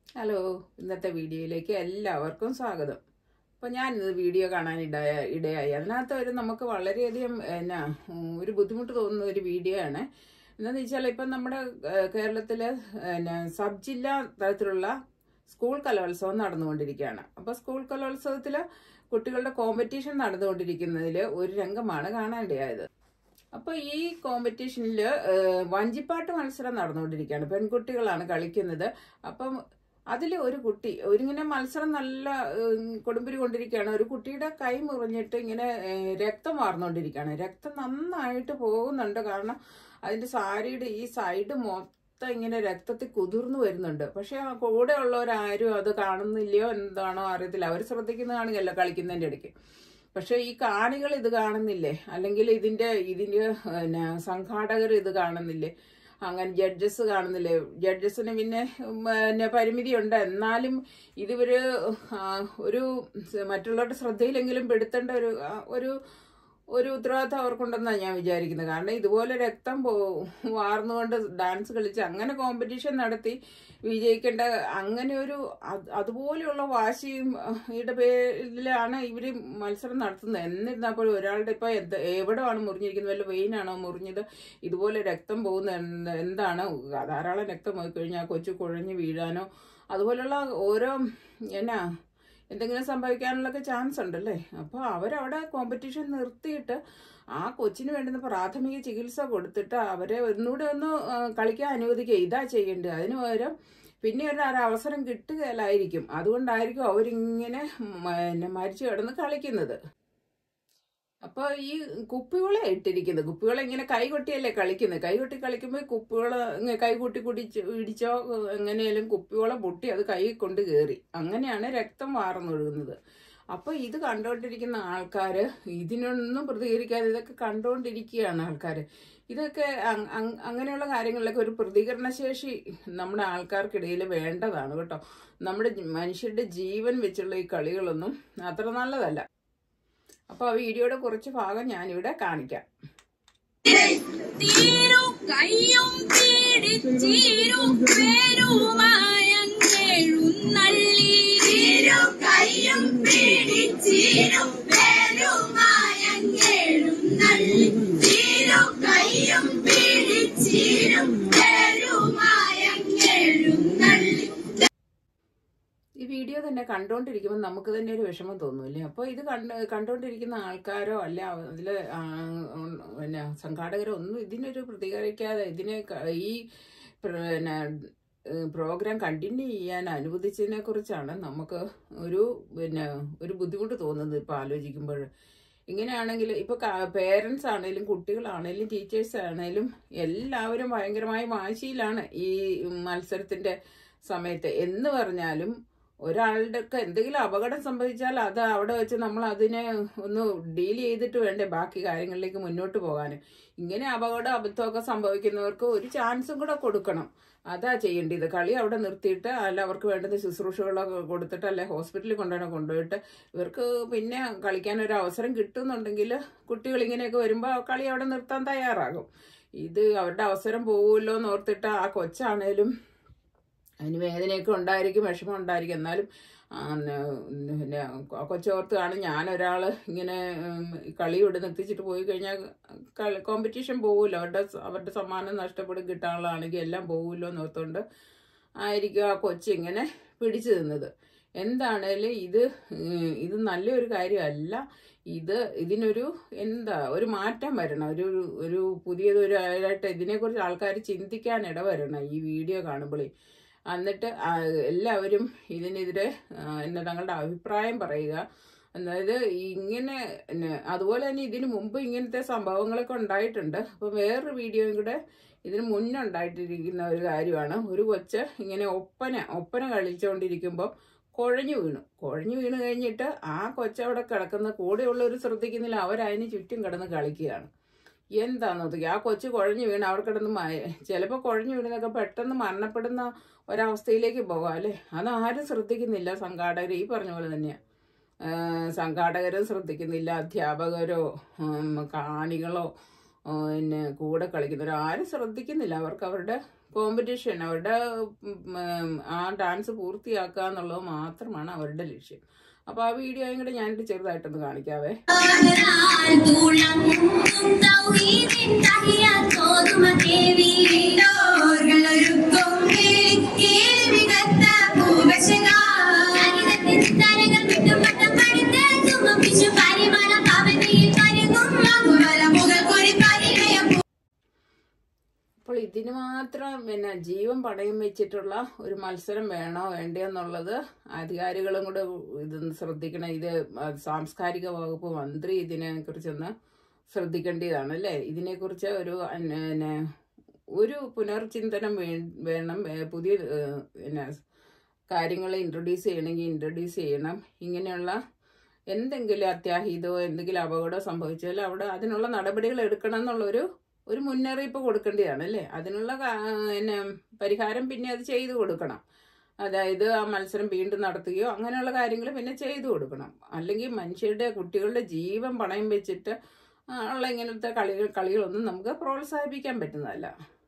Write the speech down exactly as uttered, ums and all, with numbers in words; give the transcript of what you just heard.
Hello, ഇന്നത്തെ വീഡിയോയിലേക്ക് എല്ലാവർക്കും സ്വാഗതം. അപ്പോൾ ഞാനിത് വീഡിയോ കാണാൻ ഇടയ ഇടയായി അതിനകത്ത് ഒരു നമുക്ക് വളരെയധികം എന്നാ ഒരു ബുദ്ധിമുട്ട് തോന്നുന്ന ഒരു വീഡിയോ ആണ്. എന്താണെന്ന് വെച്ചാൽ ഇപ്പം നമ്മുടെ കേരളത്തിൽ എന്നാ സബ് ജില്ലാ തലത്തിലുള്ള സ്കൂൾ കലോത്സവം നടന്നുകൊണ്ടിരിക്കുകയാണ്. അപ്പോൾ സ്കൂൾ കലോത്സവത്തിൽ കുട്ടികളുടെ കോമ്പറ്റീഷൻ നടന്നുകൊണ്ടിരിക്കുന്നതിൽ ഒരു രംഗമാണ് കാണാനിടയായത്. അപ്പോൾ ഈ കോമ്പറ്റീഷനിൽ വഞ്ചിപ്പാട്ട് മത്സരം നടന്നുകൊണ്ടിരിക്കുകയാണ്. പെൺകുട്ടികളാണ് കളിക്കുന്നത്. അപ്പം അതിൽ ഒരു കുട്ടി ഒരിങ്ങനെ മത്സരം നല്ല കൊടുമ്പിരി കൊണ്ടിരിക്കുകയാണ്. ഒരു കുട്ടിയുടെ കൈ മുറിഞ്ഞിട്ട് ഇങ്ങനെ രക്തം വാർന്നുകൊണ്ടിരിക്കുകയാണ്. രക്തം നന്നായിട്ട് പോകുന്നുണ്ട്. കാരണം അതിൻ്റെ സാരിയുടെ ഈ സൈഡ് മൊത്തം ഇങ്ങനെ രക്തത്തിൽ കുതിർന്നു വരുന്നുണ്ട്. പക്ഷെ ആ കൂടെ ഉള്ളവരാരും അത് കാണുന്നില്ലയോ എന്താണോ അറിയത്തില്ല. അവർ ശ്രദ്ധിക്കുന്ന കാണുകയല്ലോ കളിക്കുന്നതിൻ്റെ ഇടയ്ക്ക്. പക്ഷെ ഈ കാണികൾ ഇത് കാണുന്നില്ലേ, അല്ലെങ്കിൽ ഇതിന്റെ ഇതിന്റെ പിന്നെ സംഘാടകർ ഇത് കാണുന്നില്ലേ, അങ്ങനെ ജഡ്ജസ് കാണുന്നില്ലേ. ജഡ്ജസിന് പിന്നെ പിന്നെ പരിമിതിയുണ്ട്. എന്നാലും ഇതിവര് ഒരു മറ്റുള്ളവരുടെ ശ്രദ്ധയിലെങ്കിലും പെടുത്തേണ്ട ഒരു ഒരു ഒരു ഉത്തരവാദിത്തം അവർക്കുണ്ടെന്നാണ് ഞാൻ വിചാരിക്കുന്നത്. കാരണം ഇതുപോലെ രക്തം പോ വാർന്നുകൊണ്ട് ഡാൻസ് കളിച്ച് അങ്ങനെ കോമ്പറ്റീഷൻ നടത്തി വിജയിക്കേണ്ട അങ്ങനെ ഒരു അതുപോലെയുള്ള വാശിയും യുടെ പേരിലാണ് ഇവർ മത്സരം നടത്തുന്നത്. എന്നിരുന്നാൽ പോലും ഒരാളുടെ ഇപ്പം എന്ത് എവിടെയാണ് മുറിഞ്ഞിരിക്കുന്നത്, വല്ല വെയിനാണോ മുറിഞ്ഞത്, ഇതുപോലെ രക്തം പോകുന്ന എന്താണ് ധാരാളം രക്തം പോയി കഴിഞ്ഞാൽ കൊച്ചു കുഴഞ്ഞു വീഴാനോ അതുപോലെയുള്ള ഓരോ എന്നാ എന്തെങ്കിലും സംഭവിക്കാനുള്ളൊക്കെ ചാൻസ് ഉണ്ടല്ലേ. അപ്പോൾ അവരവിടെ കോമ്പറ്റീഷൻ നിർത്തിയിട്ട് ആ കൊച്ചിന് വേണ്ടുന്ന പ്രാഥമിക ചികിത്സ കൊടുത്തിട്ട് അവരെ ഒന്നുകൂടെ ഒന്ന് കളിക്കാൻ അനുവദിക്കുക. ഇതാ ചെയ്യേണ്ടത്. അതിന് പകരം പിന്നെ ഒരു അവസരം കിട്ടുകയില്ലായിരിക്കും. അതുകൊണ്ടായിരിക്കും അവരിങ്ങനെ മരിച്ചു കിടന്ന് കളിക്കുന്നത്. അപ്പോൾ ഈ കുപ്പിവള ഇട്ടിരിക്കുന്നത്, കുപ്പിവള ഇങ്ങനെ കൈകൊട്ടിയല്ലേ കളിക്കുന്നത്. കൈകൊട്ടി കളിക്കുമ്പോൾ കുപ്പിവള കൈകൊട്ടി കുടിച്ച് ഇടിച്ചോ എങ്ങനെയാലും കുപ്പിവള പൊട്ടി അത് കൈ കൊണ്ട് കയറി അങ്ങനെയാണ് രക്തം വാർന്നൊഴുകുന്നത്. അപ്പോൾ ഇത് കണ്ടുകൊണ്ടിരിക്കുന്ന ആൾക്കാർ ഇതിനൊന്നും പ്രതികരിക്കാതെ ഇതൊക്കെ കണ്ടുകൊണ്ടിരിക്കുകയാണ് ആൾക്കാർ. ഇതൊക്കെ അങ്ങനെയുള്ള കാര്യങ്ങളിലൊക്കെ ഒരു പ്രതികരണശേഷി നമ്മുടെ ആൾക്കാർക്കിടയിൽ വേണ്ടതാണ് കേട്ടോ. നമ്മുടെ മനുഷ്യരുടെ ജീവൻ വെച്ചുള്ള ഈ കളികളൊന്നും അത്ര നല്ലതല്ല. അപ്പൊ ആ വീഡിയോയുടെ കുറച്ച് ഭാഗം ഞാനിവിടെ കാണിക്കാം. ഈ വീഡിയോ തന്നെ കണ്ടുകൊണ്ടിരിക്കുമ്പോൾ നമുക്ക് തന്നെ ഒരു വിഷമം തോന്നുമല്ലേ. അപ്പോൾ ഇത് കണ്ട് കണ്ടുകൊണ്ടിരിക്കുന്ന ആൾക്കാരോ അല്ല അതിൽ പിന്നെ സംഘാടകരോ ഒന്നും ഇതിനൊരു പ്രതികരിക്കാതെ ഇതിനെ ഈ പിന്നെ പ്രോഗ്രാം കണ്ടിന്യൂ ചെയ്യാൻ അനുവദിച്ചതിനെ കുറിച്ചാണ് നമുക്ക് ഒരു പിന്നെ ഒരു ബുദ്ധിമുട്ട് തോന്നുന്നത് ഇപ്പോൾ ആലോചിക്കുമ്പോൾ. ഇങ്ങനെയാണെങ്കിൽ ഇപ്പോൾ പേരൻസ് ആണെങ്കിലും കുട്ടികളാണെങ്കിലും ടീച്ചേഴ്സ് ആണെങ്കിലും എല്ലാവരും ഭയങ്കരമായ വാശിയിലാണ് ഈ മത്സരത്തിൻ്റെ സമയത്ത്. എന്ന് പറഞ്ഞാലും ഒരാളുടെ ഒക്കെ എന്തെങ്കിലും അപകടം സംഭവിച്ചാൽ അത് അവിടെ വെച്ച് നമ്മൾ അതിനെ ഒന്ന് ഡീൽ ചെയ്തിട്ട് വേണ്ടേ ബാക്കി കാര്യങ്ങളിലേക്ക് മുന്നോട്ട് പോകാൻ. ഇങ്ങനെ അപകടം അബദ്ധമൊക്കെ സംഭവിക്കുന്നവർക്ക് ഒരു ചാൻസും കൂടെ കൊടുക്കണം. അതാ ചെയ്യേണ്ടത്. കളി അവിടെ നിർത്തിയിട്ട് അല്ല അവർക്ക് വേണ്ടുന്ന ശുശ്രൂഷകളൊക്കെ കൊടുത്തിട്ട് അല്ലെ ഹോസ്പിറ്റലിൽ കൊണ്ടുപോയി കൊണ്ടുപോയിട്ട് ഇവർക്ക് പിന്നെ കളിക്കാൻ ഒരു അവസരം കിട്ടുന്നുണ്ടെങ്കിൽ കുട്ടികൾ ഇങ്ങനെയൊക്കെ വരുമ്പോൾ കളി അവിടെ നിർത്താൻ തയ്യാറാകും. ഇത് അവരുടെ അവസരം പോകുമല്ലോ എന്ന് ഓർത്തിട്ട് ആ കൊച്ചാണേലും അതിന് വേദനയൊക്കെ ഉണ്ടായിരിക്കും, വിഷമം ഉണ്ടായിരിക്കും. എന്നാലും പിന്നെ കൊച്ചോർത്ത് കാണും ഞാനൊരാൾ ഇങ്ങനെ കളി ഇവിടെ നിർത്തിച്ചിട്ട് പോയി കഴിഞ്ഞാൽ കളി കോമ്പറ്റീഷൻ പോകുമല്ലോ, അവരുടെ അവരുടെ സമ്മാനം നഷ്ടപ്പെടും, കിട്ടാനുള്ളതാണെങ്കിൽ എല്ലാം പോകുമല്ലോ എന്ന് ഓർത്തുകൊണ്ട് ആയിരിക്കും ആ കൊച്ചിങ്ങനെ പിടിച്ചു നിന്നത്. എന്താണേലും ഇത് ഇത് നല്ലൊരു കാര്യമല്ല. ഇത് ഇതിനൊരു എന്താ ഒരു മാറ്റം വരണം. ഒരു ഒരു പുതിയതൊരു ആയിട്ട് ഇതിനെക്കുറിച്ച് ആൾക്കാർ ചിന്തിക്കാൻ ഇടവരണം ഈ വീഡിയോ കാണുമ്പോഴേ. എന്നിട്ട് എല്ലാവരും ഇതിനെതിരെ എന്നാ തങ്ങളുടെ അഭിപ്രായം പറയുക. അതായത് ഇങ്ങനെ അതുപോലെ തന്നെ ഇതിനു മുമ്പ് ഇങ്ങനത്തെ സംഭവങ്ങളൊക്കെ ഉണ്ടായിട്ടുണ്ട്. അപ്പോൾ വേറൊരു വീഡിയോയും കൂടെ ഇതിന് മുന്നേ ഉണ്ടായിട്ടിരിക്കുന്ന ഒരു കാര്യമാണ്. ഒരു കൊച്ച് ഇങ്ങനെ ഒപ്പന ഒപ്പന കളിച്ചുകൊണ്ടിരിക്കുമ്പോൾ കുഴഞ്ഞു വീണു. കുഴഞ്ഞു വീണ് കഴിഞ്ഞിട്ട് ആ കൊച്ചവിടെ കിടക്കുന്ന കൂടെയുള്ളവർ ശ്രദ്ധിക്കുന്നില്ല, അവരതിന് ചുറ്റും കിടന്ന് കളിക്കുകയാണ്. എന്താന്ന് നോക്കി ആ കൊച്ചു കുഴഞ്ഞു വീണ് അവിടെ കിടന്ന് മ ചിലപ്പോൾ കുഴഞ്ഞു വീണതൊക്കെ പെട്ടെന്ന് മരണപ്പെടുന്ന ഒരവസ്ഥയിലേക്ക് പോകാം അല്ലേ. അതാരും ശ്രദ്ധിക്കുന്നില്ല. സംഘാടകർ ഈ പറഞ്ഞ പോലെ തന്നെയാണ്. സംഘാടകരും ശ്രദ്ധിക്കുന്നില്ല, അധ്യാപകരോ കാണികളോ പിന്നെ കൂടെ കളിക്കുന്നവരോ ആരും ശ്രദ്ധിക്കുന്നില്ല. അവർക്ക് അവരുടെ കോമ്പറ്റീഷൻ, അവരുടെ ആ ഡാൻസ് പൂർത്തിയാക്കുക എന്നുള്ളത് മാത്രമാണ് അവരുടെ ലക്ഷ്യം. അപ്പൊ ആ വീഡിയോയും കൂടെ ഞാനിട്ട് ചെറുതായിട്ടൊന്ന് കാണിക്കാവേ. അപ്പോൾ ഇതിന് മാത്രം പിന്നെ ജീവൻ പണയം വെച്ചിട്ടുള്ള ഒരു മത്സരം വേണോ വേണ്ടയോ എന്നുള്ളത് അധികാരികളും കൂടെ ഇതൊന്ന് ശ്രദ്ധിക്കണം. ഇത് സാംസ്കാരിക വകുപ്പ് മന്ത്രി ഇതിനെ കുറിച്ചൊന്ന് ശ്രദ്ധിക്കേണ്ടതാണ് അല്ലേ. ഇതിനെക്കുറിച്ച് ഒരു പിന്നെ ഒരു പുനർചിന്തനം വേണം. പുതിയ പിന്നെ കാര്യങ്ങൾ ഇൻട്രൊഡ്യൂസ് ചെയ്യണമെങ്കിൽ ഇൻട്രൊഡ്യൂസ് ചെയ്യണം. ഇങ്ങനെയുള്ള എന്തെങ്കിലും അത്യാഹിതമോ എന്തെങ്കിലും അപകടം സംഭവിച്ചാൽ അവിടെ അതിനുള്ള നടപടികൾ എടുക്കണം എന്നുള്ളൊരു ഒരു മുന്നറിയിപ്പ് കൊടുക്കേണ്ടതാണ് അല്ലേ. അതിനുള്ള പിന്നെ പരിഹാരം പിന്നെ അത് ചെയ്തു കൊടുക്കണം. അതായത് ആ മത്സരം വീണ്ടും നടത്തുകയോ അങ്ങനെയുള്ള കാര്യങ്ങൾ പിന്നെ ചെയ്തു കൊടുക്കണം. അല്ലെങ്കിൽ മനുഷ്യരുടെ കുട്ടികളുടെ ജീവൻ പണയം വെച്ചിട്ട് ഉള്ള ഇങ്ങനത്തെ കളികൾ കളികളൊന്നും നമുക്ക് പ്രോത്സാഹിപ്പിക്കാൻ പറ്റുന്നതല്ല.